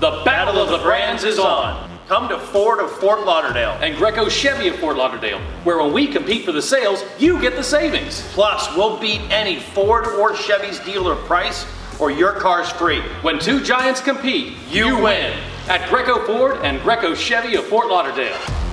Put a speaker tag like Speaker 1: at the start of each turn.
Speaker 1: The battle of the brands is on.
Speaker 2: Come to Ford of Fort Lauderdale
Speaker 1: And Grieco Chevy of Fort Lauderdale, where when we compete for the sales, you get the savings.
Speaker 2: Plus, we'll beat any Ford or Chevy's dealer price, or your car's free.
Speaker 1: When two giants compete, you win. At Grieco Ford and Grieco Chevy of Fort Lauderdale.